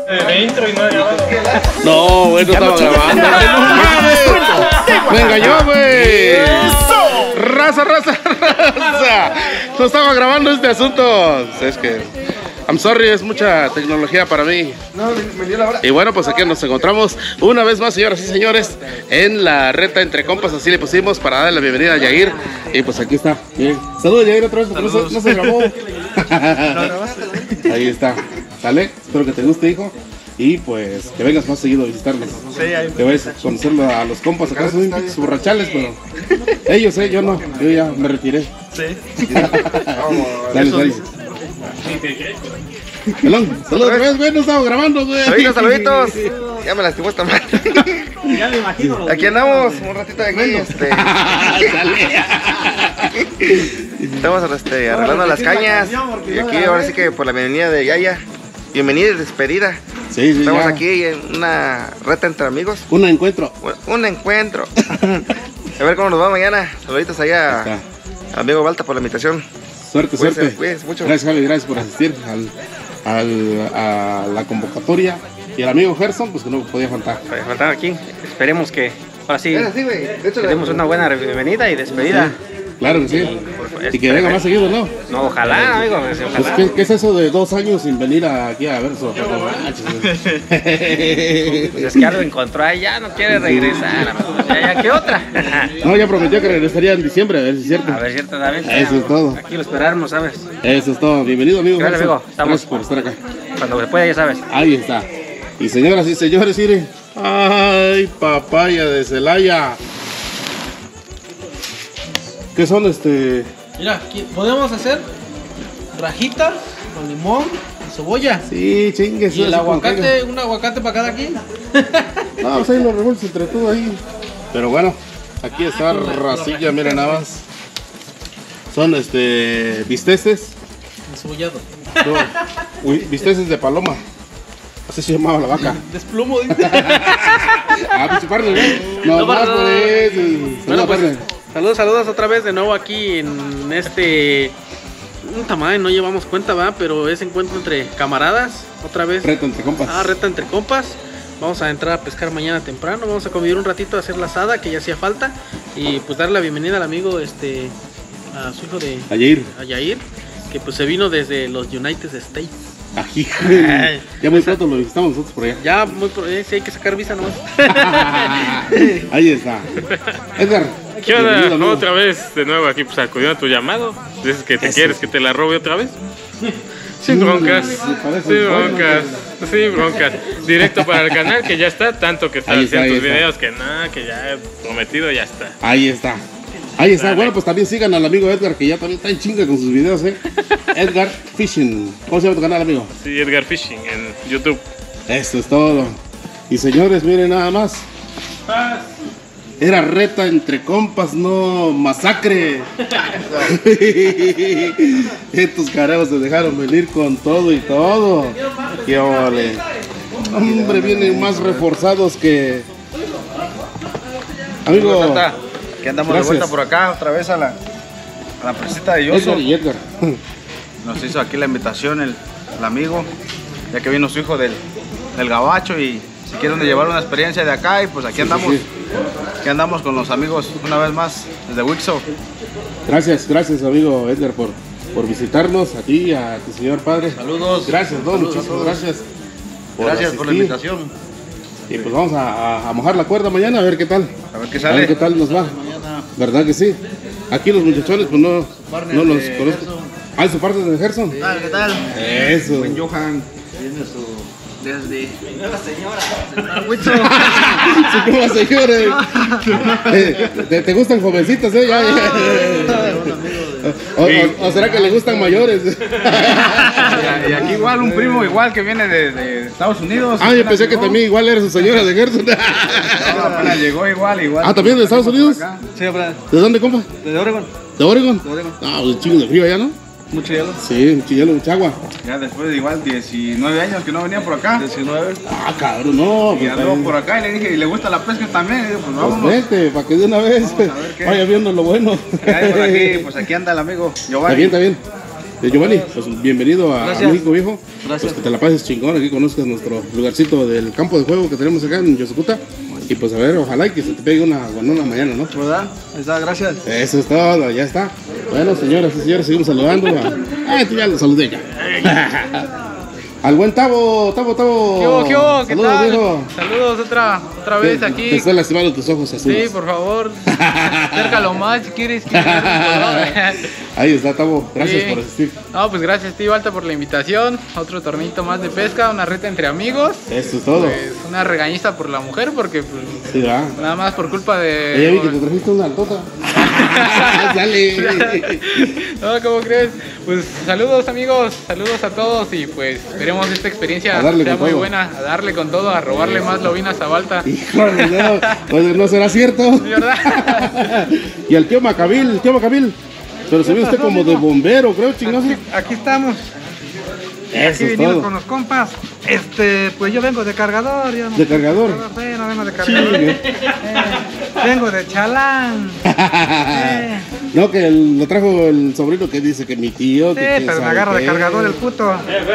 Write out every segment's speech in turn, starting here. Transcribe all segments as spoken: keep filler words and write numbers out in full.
De intro y no grabado. No, güey, no estaba grabando. Me engañó, güey. Raza, raza, raza. No estaba grabando este asunto. Es que, I'm sorry, es mucha tecnología para mí. Y bueno, pues aquí nos encontramos una vez más, señoras y señores, en la reta entre compas. Así le pusimos para darle la bienvenida a Yair. Y pues aquí está. Bien. Saludos, Yair, otra vez, porque no se, no se grabó. Ahí está. ¿Sale? Espero que te guste, hijo. Y pues que vengas más seguido a visitarnos. Sí, ahí. Que vayas a conocerlo a los compas. Acá son pinches borrachales, pero ellos, eh, yo no. Yo ya me retiré. Sí. Dale, dale. Pelón, saludos otra vez, güey. No estamos grabando, güey. Saluditos, saluditos. Ya me lastimó esta madre. Ya me imagino. Aquí andamos, un ratito de aquí. Este. Estamos este, arreglando las cañas. Y aquí ahora sí que por la bienvenida de Yaya. Bienvenida y despedida. Sí, sí, Estamos ya. aquí en una reta entre amigos. Un encuentro. Un encuentro. A ver cómo nos va mañana. Saluditos allá al amigo Balta por la invitación. Suerte, Cuídense, suerte. cuídense mucho. Gracias, Javi, gracias por asistir al, al, a la convocatoria. Y el amigo Gerson, pues que no podía faltar. Para faltar aquí, esperemos que ahora sí Es así, güey. De hecho, tenemos una buena bienvenida y despedida. Sí, claro que sí. Pues, Y que venga más seguido, ¿no? No, ojalá, amigo. Pues, Ojalá. ¿qué, ¿Qué es eso de dos años sin venir aquí a Verso? Pues es que algo encontró allá, no quiere regresar. Ya, ya, ¿qué otra? No, ya prometió que regresaría en diciembre, a ver si es cierto. A ver, ciertamente. Eso es todo. Aquí lo esperamos, ¿sabes? Eso es todo. Bienvenido, amigo. Gracias, Gerson. amigo. Estamos. Gracias por estar acá. Cuando se pueda, ya sabes. Ahí está. Y señoras y señores, miren. Ay, papaya de Celaya. ¿Qué son este? Mira, aquí podemos hacer rajita con limón y cebolla. Sí, chingue. Y el aguacate, un aguacate para cada quien. No, pues ahí lo revuelves entre todo ahí. Pero bueno, aquí está racilla, miren nada más. Son este bisteces. Encebollado. No, uy, bisteces de paloma. Así se llamaba la vaca. Desplumo, dice. Ah, pues parte, ¿no? No, más por eso. Bueno, pues, Saludos, saludos, saludos otra vez de nuevo aquí en este... Un tamaño, no llevamos cuenta, ¿va? Pero es encuentro entre camaradas, otra vez. Reta entre compas. Ah, reta entre compas. Vamos a entrar a pescar mañana temprano. Vamos a convivir un ratito a hacer la asada, que ya hacía falta. Y pues darle la bienvenida al amigo, este... a su hijo de... A Yair. A Yair, que pues se vino desde los United States. Ají. Ya muy pronto lo visitamos nosotros por allá. Ya, muy por eh, sí hay que sacar visa nomás. Ahí está. Edgar. ¿Qué bienvenido, onda? amigo. Otra vez de nuevo aquí, pues acudiendo a tu llamado. Dices que te Eso. quieres que te la robe otra vez. Sin broncas, Sí, parece sin un juego, broncas, sin broncas. Directo para el canal que ya está, tanto que están Ahí está, haciendo ahí tus está. videos que nada, que ya he prometido, ya está. Ahí está. Ahí está. Dale. Bueno, pues también sigan al amigo Edgar, que ya también está en chinga con sus videos, ¿eh? Edgar Fishing. ¿Cómo se llama tu canal, amigo? Sí, Edgar Fishing en YouTube. Eso es todo. Y señores, miren nada más. Era reta entre compas, no masacre. Estos carajos se dejaron venir con todo y todo. Qué ole. Hombre, vienen más reforzados que... Amigo, Que andamos Gracias. de vuelta por acá, otra vez a la, a la presita de Yoso. Edgar y Edgar. Nos hizo aquí la invitación el, el amigo, ya que vino su hijo del, del gabacho y si quieren llevar una experiencia de acá y pues aquí Sí, sí, andamos, sí. aquí andamos con los amigos una vez más desde Wixo. Gracias, gracias amigo Edgar por, por visitarnos, a ti, a tu señor padre. Saludos. Gracias, no, Saludos a muchísimas todos. gracias. Gracias por la asistir. invitación. Y pues vamos a, a- a mojar la cuerda mañana a ver qué tal. A ver qué A sale. ver qué tal nos va. ¿Verdad que sí? Aquí los muchachones pues no, no los conozco. Ah, ¿es su parte de Gerson? ¿Qué tal? ¿Qué tal? Eso. Buen Johan. Viene su... Desde... Nueva señora. Señora Wixo. Su nueva señora. Eh, ¿Te, te gustan jovencitas, eh? Ya, ya. O, o- o será que le gustan mayores? Y aquí igual un primo igual que viene de, de Estados Unidos. Ah, yo pensé que también igual era su señora de Gerson. No, apenas llegó igual, igual. Ah, ¿también de Estados Unidos? Sí, apenas. ¿De dónde, compa? De Oregon. ¿De Oregon? De Oregon. Ah, pues un chingo de frío allá, ¿no? Mucho hielo. Sí, un chillelo, mucha agua. Ya después de igual diecinueve años que no venía por acá. diecinueve. Ah, cabrón, no. Y Pues, andó ahí- por acá y le dije, y le gusta la pesca también. Y digo, pues pues vámonos. vete, para que de una vez Vamos a ver qué. vaya viendo lo bueno. Y ahí por aquí, pues aquí anda el amigo Está Giovanni. bien, está bien. Eh, Giovanni, pues bienvenido a, a Gracias. México, viejo. Gracias. Pues que te la pases chingón, aquí conozcas nuestro lugarcito del campo de juego que tenemos acá en Yosukuta. Y pues a ver, ojalá y que se te pegue una buena mañana, ¿no? ¿Verdad? Ahí está, gracias. Eso es todo, ya está. Bueno, señoras y señores, seguimos saludando. Ah, tú ya lo saludé ya. Al buen Tavo, Tavo, Tavo. ¿Qué hubo, qué hubo? ¿Qué Saludos, tal? viejo. Saludos otra, otra vez Te- aquí. Te están lastimando tus ojos azules. Sí, por favor. Acércalo más si quieres. que- Ahí está, Tavo. Gracias Sí. por asistir. No, pues gracias, Tío Alta, por la invitación. Otro tornito más de pesca, una reta entre amigos. Eso es todo. Pues una regañiza por la mujer, porque pues, Sí, va. nada más por culpa Eh, Ya vi que de. te trajiste una altota. Dale. No, ¿cómo crees? Pues saludos, amigos, saludos a todos y pues esperemos esta experiencia A darle sea con muy todo. buena, a darle con todo, a robarle más lobinas a Balta. Híjole, no, pues no será cierto. ¿Sí, verdad? Y al tío Macabil, el tío Macabil. Pero se ve usted como de bombero, creo, chingazo. Aquí estamos, Eso aquí es vinimos todo. con los compas. Este, pues yo vengo de cargador, yo no. ¿De cargador? Sí, no vengo de cargador. Eh, vengo de chalán. Eh, No, que el- lo trajo el sobrino que dice que mi tío. sí, que quién pero me sabe agarra de qué. cargador el puto.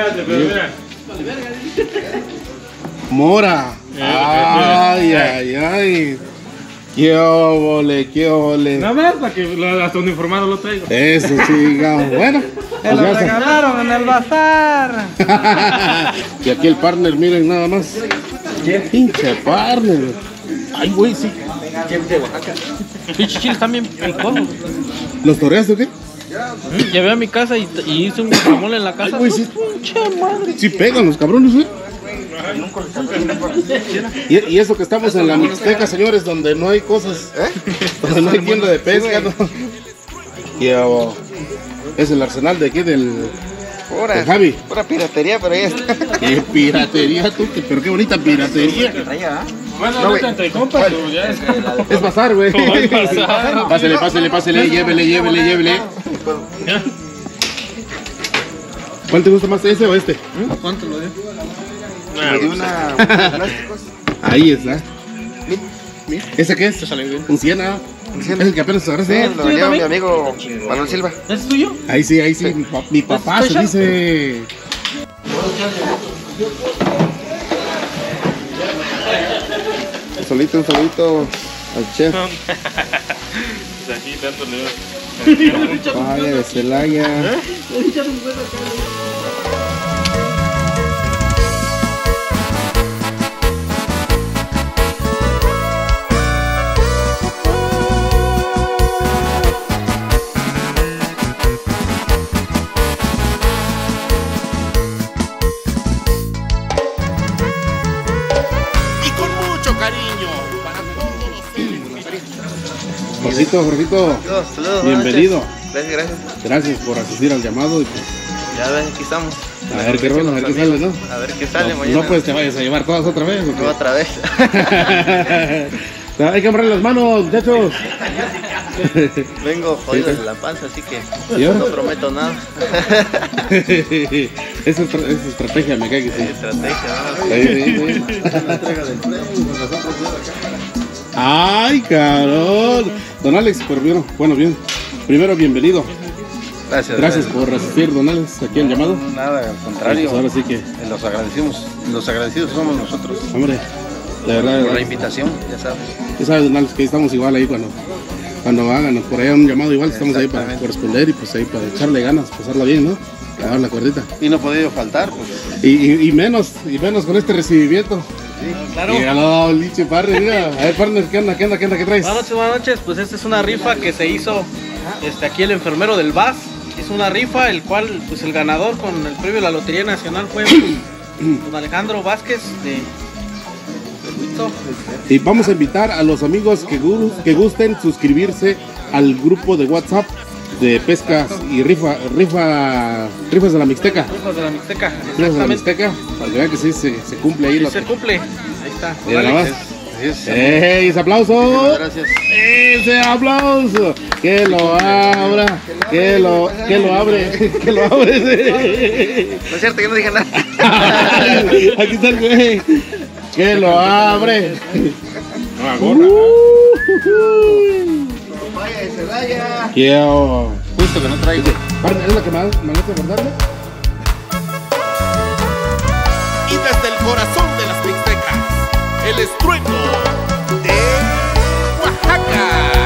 Mora. Ay, ay, ay. Qué óvole, qué óvole. Nada más para que lo- hasta uniformado lo traigo. Eso, chingado. Bueno, Me pues lo ya está. regalaron en el bazar. Y aquí el partner, miren nada más. Qué pinche partner. Ay, güey, sí. Pinches chiles están bien picosos. ¿Los toreaste o qué? Llevé a mi casa y, y hice un guacamole en la casa. Ay, güey, sí. Pinche madre. Sí pegan los cabrones, ¿eh? Y, y eso que estamos en la Mixteca, señores, donde no hay cosas, donde no hay tienda de pesca, ¿no? Y, oh, es el arsenal de aquí del, del Javi. Pura piratería, pero ahí está. Qué piratería, tú, qué- pero qué bonita piratería. Bueno, No, no, güey. entre compas, pues, ya es. Es pasar, güey. Es pasar. Pásele, pásele, pásele, llévele, llévele, llévele. ¿Cuál te gusta más, ese o este? ¿Cuánto lo dio? Me dio una plásticos. Ahí está. ¿Ese qué es? Un Siena. Es el que apenas Sí, agarraste. lo vendió mi amigo Manuel Silva. ¿Ese es tuyo? Ahí sí, ahí sí. Mi, pa- mi papá se dice. Un solito, un solito al chef. Aquí tanto le Vaya de Celaya. Y con mucho cariño para todos. Jorgito, Jorgito, Saludos, saludos. bienvenido. buenas noches. Gracias, gracias. Gracias por asistir al llamado. Y pues, Ya ves, aquí estamos. a ver qué rollo, a ver qué sale, ¿no? A ver qué sale No, mañana. no pues te vayas a llevar todas otra vez. ¿o qué? No, otra vez. Hay que amarrar las manos, muchachos. Vengo jodido de la panza, así que ¿Y ahora? no prometo nada. Esa es, esa estrategia, me cae que sí. Estrategia, ¿no? Sí, sí, sí. Ay, cabrón. Don Alex, pero bien, bueno, bien. Primero, bienvenido. Gracias. Gracias por asistir, don Alex, aquí al llamado. Nada, al Pues contrario. ahora sí que, Los agradecimos. Los agradecidos somos nosotros. hombre, de verdad, de Por la verdad. invitación, ya sabes. Ya sabes, don Alex, que estamos igual ahí cuando, cuando hagan por allá un llamado igual, estamos ahí para Exactamente. corresponder y pues ahí para echarle ganas, pasarla bien, ¿no? Agarrar la cuerdita. Y no ha podido faltar, pues. Y, y, y menos, y menos con este recibimiento. Claro. Y aló, Liche Partner, mira. A ver, partner, ¿qué onda, qué onda, qué onda, qué traes? Buenas noches, buenas noches. Pues esta es una rifa que se hizo este, aquí el enfermero del V A S. Hizo una rifa, el cual, pues el ganador con el premio de la Lotería Nacional fue don Alejandro Vázquez de, de Huito. Y vamos a invitar a los amigos que, gu- que gusten suscribirse al grupo de WhatsApp de pescas y rifa, rifa, rifas de la Mixteca. Rifas de la Mixteca. Rifas de la Exactamente. Mixteca, para que vean que sí se, se cumple ahí. Sí, Lo se que- cumple. Ahí está. Mira nada más. Así es. ¡Ey, ese aplauso! Gracias. ¡Ese aplauso! ¡Que lo abra! ¡Que lo, que lo abre! ¡Que lo abre! No es cierto, yo no dije nada. Aquí está el güey. ¡Que lo abre! Vaya de Celaya. ¡Quiero! Justo que no traigo. ¿Es la que más me gusta acordarle? Y desde el corazón de las Mixtecas, el estruendo de Oaxaca.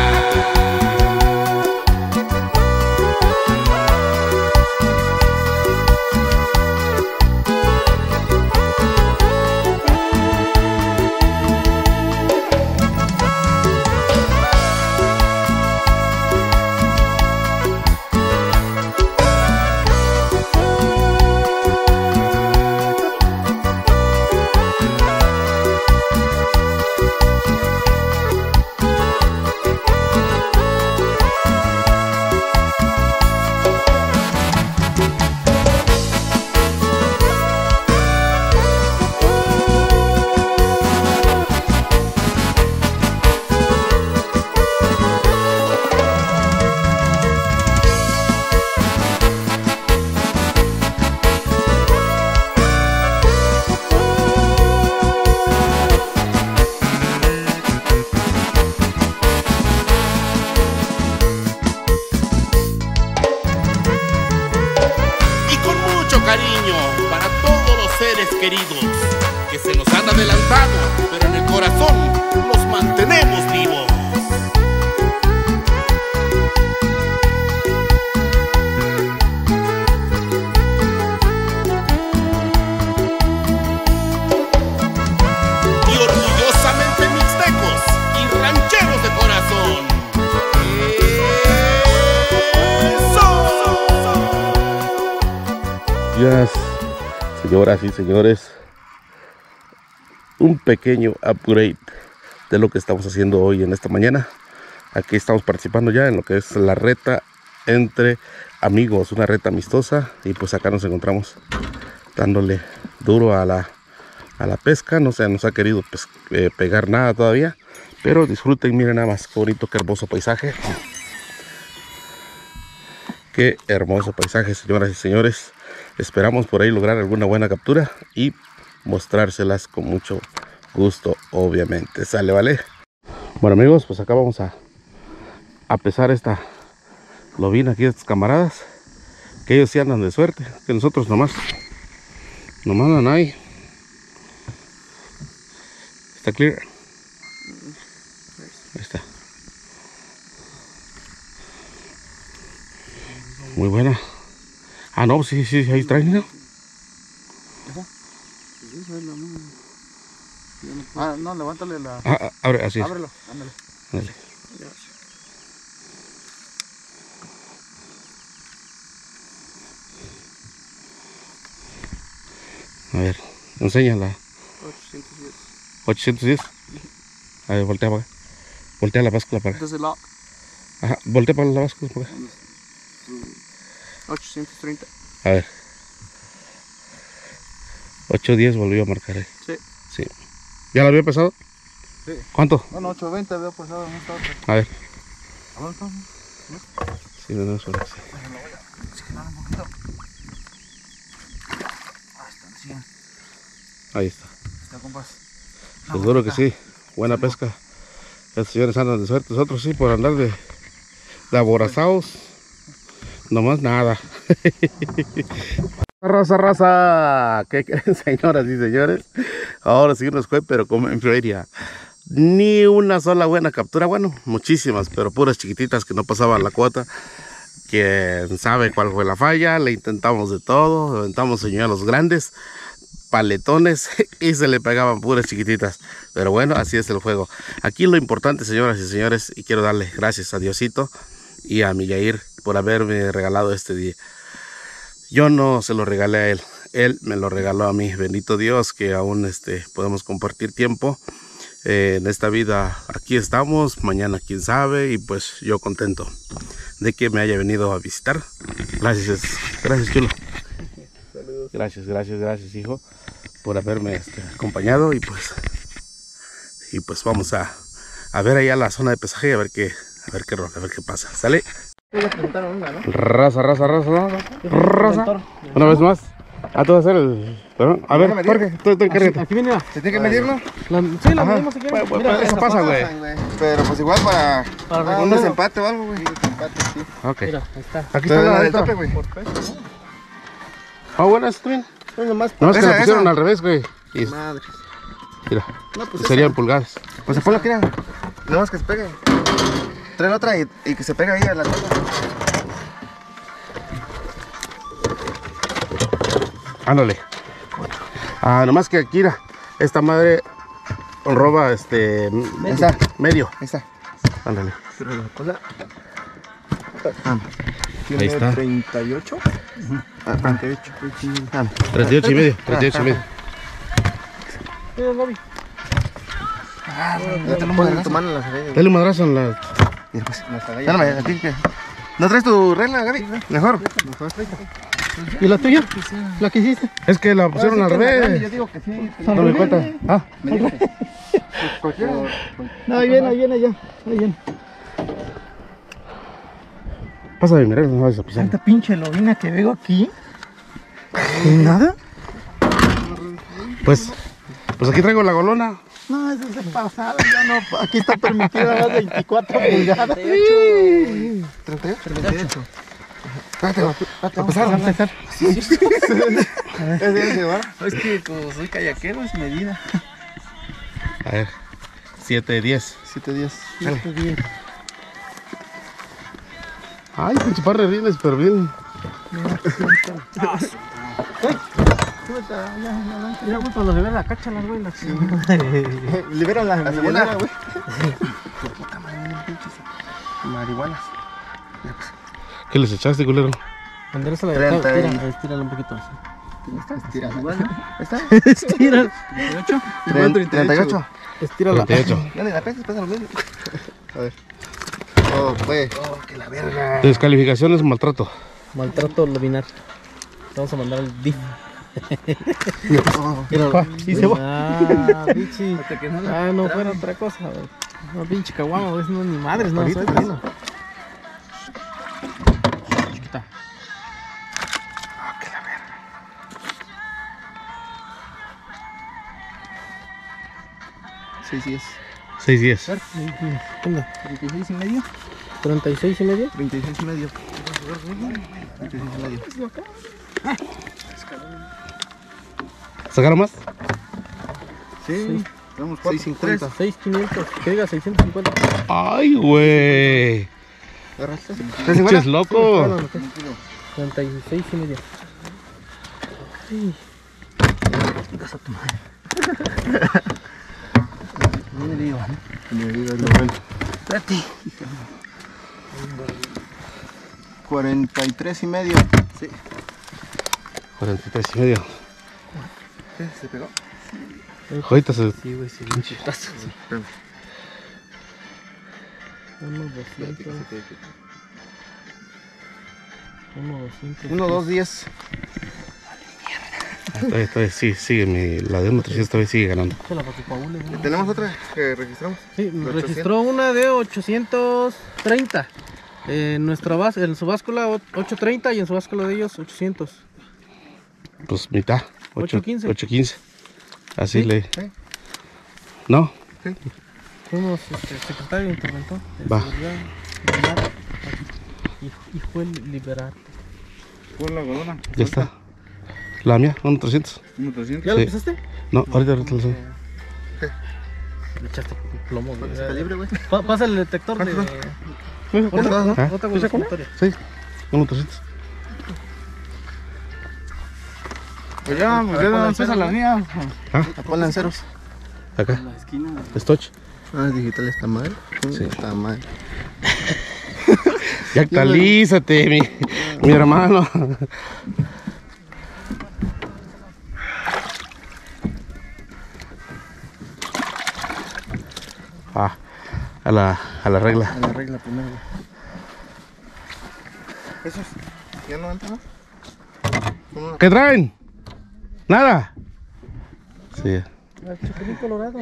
Queridos, que se nos han adelantado, pero en el corazón los mantenemos vivos. Y orgullosamente mixtecos y rancheros de corazón. ¡Eso! Yes. Señoras y señores, un pequeño upgrade de lo que estamos haciendo hoy en esta mañana. Aquí estamos participando ya en lo que es la reta entre amigos, una reta amistosa, y pues acá nos encontramos dándole duro a la, a la pesca. No se nos ha querido pues, eh, pegar nada todavía, pero disfruten, miren nada más qué bonito, qué hermoso paisaje. Qué hermoso paisaje, señoras y señores. Esperamos por ahí lograr alguna buena captura y mostrárselas con mucho gusto, obviamente. Sale, ¿vale? Bueno, amigos, pues acá vamos a, a pesar esta lobina aquí de estos camaradas, que ellos sí andan de suerte, que nosotros nomás, nomás no hay. ¿Está clear? Ahí está. Muy buena. Ah, no, sí, sí, ahí traen, ¿no? Ah, no, levántale la... Ah, abre, así es. Ábrelo, ándale. Dale. A ver, enséñala. ochocientos diez. ochocientos diez. A ver, voltea para acá. Voltea la báscula para acá. Entonces la... Ajá, voltea para la báscula para acá. ochocientos treinta. A ver. ocho diez volvió a marcar ahí. Sí. Sí. ¿Ya lo había pesado? Sí. ¿Cuánto? Bueno, ochocientos veinte había pasado en esta otra. A ver. A ver, ¿no? Sí, no, no, solo así. un poquito. Ah, está en cien. Ahí está. Está, compas. Seguro que sí. Buena pesca. Estos señores andan de suerte. Nosotros sí, por andar de, de aborazados. Nomás nada. Raza, raza. ¿Qué creen, señoras y señores? Ahora sí nos fue, pero como en feria. Ni una sola buena captura. Bueno, muchísimas, pero puras chiquititas que no pasaban la cuota. Quién sabe cuál fue la falla. Le intentamos de todo. Aventamos señuelos grandes, paletones, y se le pegaban puras chiquititas. Pero bueno, así es el juego. Aquí lo importante, señoras y señores, y quiero darle gracias a Diosito y a mi Yair por haberme regalado este día. Yo no se lo regalé a él, él me lo regaló a mí. Bendito Dios que aún este, podemos compartir tiempo eh, en esta vida. Aquí estamos, mañana quién sabe, y pues yo contento de que me haya venido a visitar. Gracias, gracias chulo. Gracias, gracias, gracias hijo, por haberme este, acompañado, y pues y pues vamos a, a ver allá la zona de pesaje, a ver qué, a ver qué rola, a ver qué pasa. ¿Sale? Raza, raza, raza, raza. Una vez más. Ah, tú vas a hacer el... Bueno, a ver, Jorge, tú te encargas. Aquí viene. ¿Se tiene que medirlo? La, sí, la Ajá. medimos si quieres. Pues, Mira, pues, eso esa pasa, güey. Pero pues igual para, Para para un recordar. desempate o algo, güey. Desempate, sí. Ok. Mira, ahí está. Aquí Pero está la la del esta. tope, güey. Ah, bueno, está bien. Nomás Nomás que Esa, la pusieron esa. al revés, güey. Y, madre. mira, No, pues serían pulgadas. Pues se pone aquí, nada más que se pegue. Trae la otra y, y que se pegue ahí a la tapa. Ándale. Ah, nomás que aquí, mira, esta madre roba este Ahí está, medio. ahí está. Ándale. Ah, Ahí está. treinta y ocho. Ah, treinta y ocho. Ah, treinta y ocho y medio. treinta y ocho y medio. Mira, Gaby. ya te lo pones tu mano en las orejas. Dale un madrazo en la... Mira, pues. Dálame, a ti que. ¿No traes tu regla, Gaby? Mejor. ¿Y la tuya? ¿La que hiciste? Es que la pusieron al revés. Yo digo que sí. No me cuenta. Ah, No, ahí viene, ahí viene ya. Ahí viene. pasa de mirar, no vas a pisar. Tanta pinche lobina que veo aquí. ¿Nada? Pues, pues aquí traigo la golona. No, eso es pasado, ya no. Aquí está permitida las veinticuatro pulgadas. ¿treinta y ocho? treinta y ocho. Espérate, espérate, vamos a empezar. Es que como soy kayaquero es medida. A ver, siete, diez. siete días. Ay, pinche par de rines, pero bien. Mira, güey, cuando le ve la cacha, las güey, las Liberan la segunda, güey. Por puta madre, pinches marihuanas. ¿Qué les echaste, culero? Endereza la Treinta y- Estira, estírala un poquito así. Estira. ¿Está? Estira. treinta y ocho. Estírala. treinta y ocho. Ya ni la pesas, pesa lo mismo. A ver. Oh, pues. Oh, que la verga. Descalificación es maltrato. Maltrato luminar. Vamos a mandar el D I F. Oh, Y se va. Ah, pinche. Ah, no fuera otra cosa, güey. No, pinche caguama, güey. No, ni madres, no. Ahorita, Soy pues. bueno. Chiquita. seis días. seis, diez. ¿Qué onda? treinta y seis y medio. ¿treinta y seis y medio? treinta y seis y medio. treinta y seis y medio. ¿Sacaron más? Sí. Tenemos seis cincuenta. seis quinientos. Que diga seiscientos cincuenta. Ay, güey. Pinches loco. treinta y seis y medio. Ay. cuarenta y tres y medio. Sí. cuarenta y tres y medio. ¿Qué? ¿Se pegó? Ahorita se... Sí, güey, sí, un chutazo. Uno doscientos. Uno doscientos. uno, dos, diez. Todavía, todavía sí, sigue mi... La de uno trescientos todavía sigue ganando. Échala para que coagule, güey. ¿Tenemos otra que registramos? Sí, De registró una de ochocientos treinta. En nuestra base, en su báscula ochocientos treinta y en su báscula de ellos ochocientos. Pues mitad. ocho quince. ocho quince. Así ¿Sí? le... Sí. ¿No? Fuimos este, secretario de interventor. de Va. seguridad, liberar, y, y fue liberar. Pon la golona. Ya está. La mía, uno trescientos. uno trescientos. ¿Ya Sí. lo empezaste? No, ahorita, ahorita lo sé. Le echaste plomo, güey. ¿Está libre, güey? Pa- Pasa el detector de. ¿Cuántos, no? ¿Ah? Otra cosa consultoria. Sí, uno trescientos. Pues ya, pues ya no empieza la mía. Ponla en ceros. Acá. Estoch. Ah, digital está mal. Sí. Está mal. Ya actualízate, mi, mi hermano. Ah, a la, a la regla. A la regla primero. ¿Esos ya no entran? ¿No? ¿Qué traen? Nada. Sí. Chapulín colorado.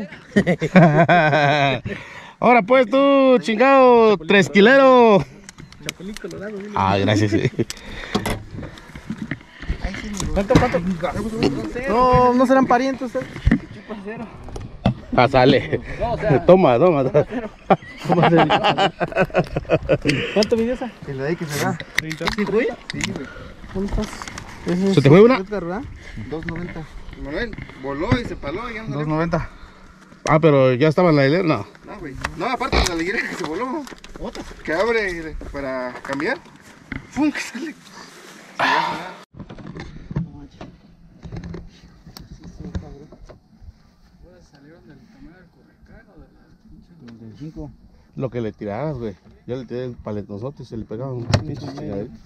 Ahora pues tú, chingado, tres quilero. Chapulín colorado, dile. Ah, gracias. Ahí sí, mi ¿Cuánto, cuánto? No, no serán parientes. Ah, sale. No, o sea, toma, toma. ¿Cuánto midió esa? Que le da y que se da. ¿treinta? ¿Sí, güey? Sí, güey. ¿Cuántas? ¿Se te fue una? dos noventa. Manuel, voló y se paló y ya no. dos noventa. Ah, pero ya estaba en la hilera, no. No, güey. No, aparte de la liguera que se voló. Otra. Que abre para cambiar. ¡Fum! Que sale. Lo que le tiraras, güey. Yo le tiré el paletozote y se le pegaba un pinche chingadito.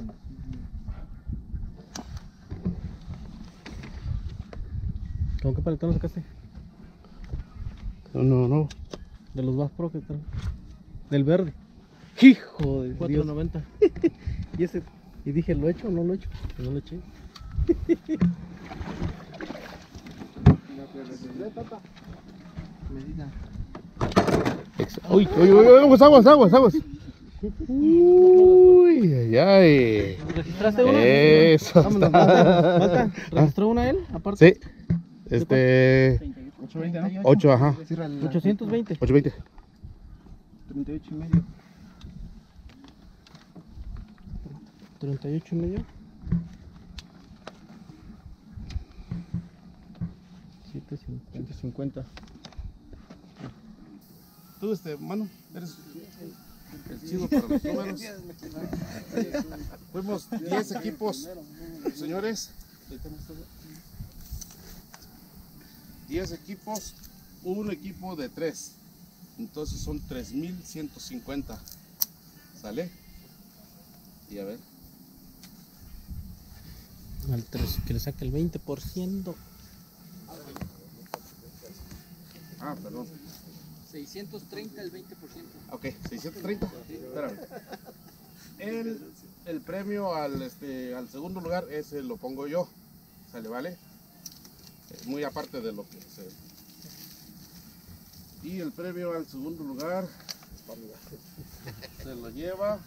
¿Con qué paletón sacaste? No, no, no. De los Bass Pro que traen. Del verde. Hijo de cuatro noventa. Y ese. Y dije, ¿lo he hecho o no lo he hecho? Y no lo eché. Uy, uy, uy, aguas, aguas, aguas, aguas. Uy, ay, ay. ¿Registraste una? Eso. Vámonos, Malta, Malta, ¿registró una él? Aparte. Sí. Este. ocho veinte, ¿no? ocho, ajá. ochocientos veinte. ocho veinte. treinta y ocho y medio. treinta y ocho y medio. siete cincuenta. Tú, este, mano, eres el chido para los números. Fuimos diez equipos, señores. diez equipos, un equipo de tres. Entonces son tres mil ciento cincuenta. ¿Sale? Y a ver. Al tres, que le saque el veinte por ciento. Ah, perdón. seiscientos treinta el veinte por ciento. Ok, seiscientos treinta. Espérame. El, el premio al, este, al segundo lugar, ese lo pongo yo. ¿Sale, vale? Eh, muy aparte de lo que se... Y el premio al segundo lugar se lo lleva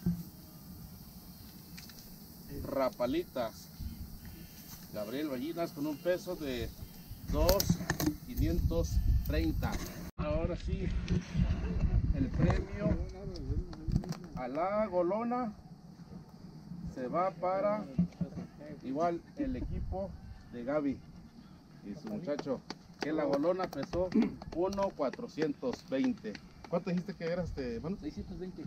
Rapalitas Gabriel Ballinas con un peso de dos mil quinientos treinta. Ahora sí, el premio a la golona se va para igual el equipo de Gaby y su muchacho, que la golona pesó uno cuatrocientos veinte. ¿Cuánto dijiste que era este, mano? seiscientos veinte.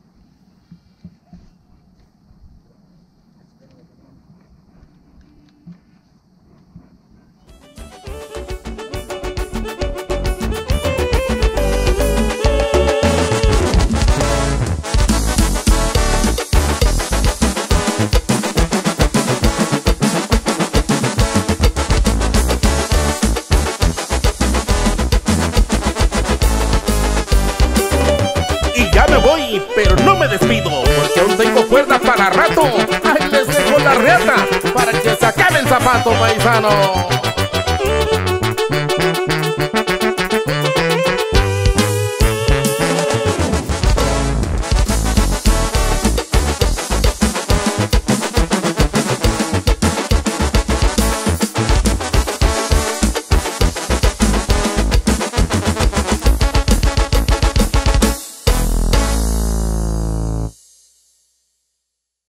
Pero no me despido, porque aún tengo cuerda para rato. Ahí les dejo la reata para que se acabe el zapato, paisano.